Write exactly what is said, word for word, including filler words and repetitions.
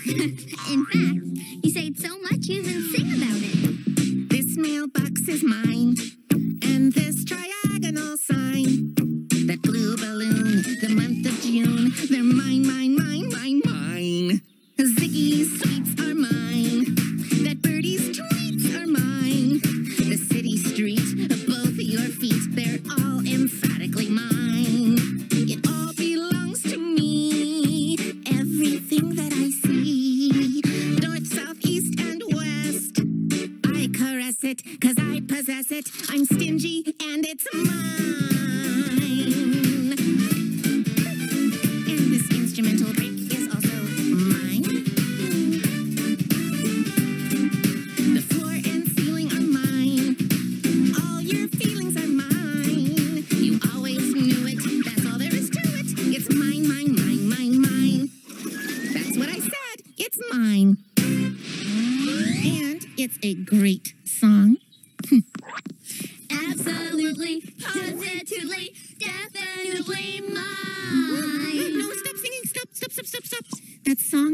In fact, you say it so much you even sing about it. This mailbox is mine, and this triagonal sign. That blue balloon, the month of June, they're mine, mine, mine, mine, mine. Ziggy's sweets are mine. That birdie's tweets are mine. The city street, both your feet, they're all emphatically mine. It all belongs to me. Everything that I see, north, south, east, and west, I caress it, cause I possess it. I'm stingy, and it's mine. And this instrumental break is also mine. The floor and ceiling are mine. All your feelings are mine. You always knew it. That's all there is to it. It's mine, mine, mine, mine, mine. That's what I said. It's mine. And it's a great song. Absolutely, positively, definitely mine. No, stop singing. Stop, stop, stop, stop, stop. That song